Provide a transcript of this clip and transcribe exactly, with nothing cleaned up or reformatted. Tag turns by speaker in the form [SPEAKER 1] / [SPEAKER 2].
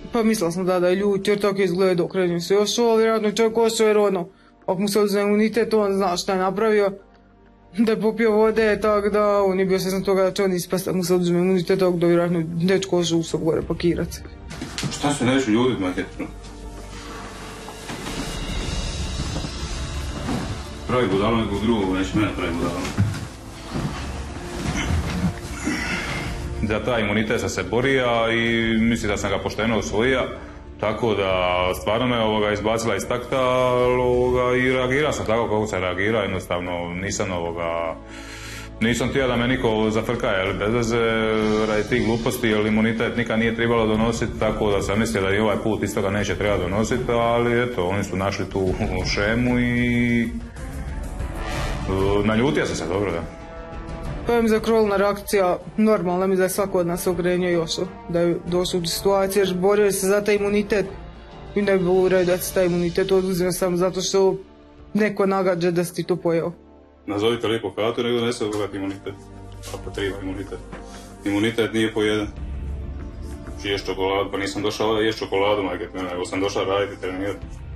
[SPEAKER 1] Pa mislila sam da da je ljut, jer tako izgleda, okrenuo se još ovo, vjerojatno čovjek ošao, jer ono, ako mu se uzme imunitet, on zna šta je napravio, da je popio vode, tako da on je bio svjestan toga da će on ispast, ako mu se uzme imunitet, tako da vjerojatno dečko ošao u sob gore pakirat se.
[SPEAKER 2] Šta se neću ljudit, majke? Pravi budalo nekog drugog, neće mene pravi budalo. Za taj imunitet sam se borio i mislim da sam ga pošteno osvojio, tako da stvarno me ovoga izbacila iz takta ovoga, i reagirao sam tako kako sam reagirao, jednostavno nisam ovoga, nisam htio da me niko zafrka, jer bez veze radi tih gluposti, jer imunitet nikad nije trebalo donositi, tako da sam mislio da i ovaj put isto ga neće treba donositi, ali eto, oni su našli tu šemu i naljutio sam se dobro, da.
[SPEAKER 1] Pa mi za krolna reakcija normalna, mi da je svako od nas okrenio još, da je došao u situaciju, jer borio se za taj imunitet i ne bi bilo u redu da se taj imunitet oduzima samo zato što neko nagađa da si ti to pojeo.
[SPEAKER 2] Nazovite lijepo katu, nego ne se odgledati imunitet, ako treba imunitet. Imunitet nije pojeden. Ješ čokoladu, pa nisam došao ovdje ješ čokoladu, majke, nego sam došao raditi i trenirati.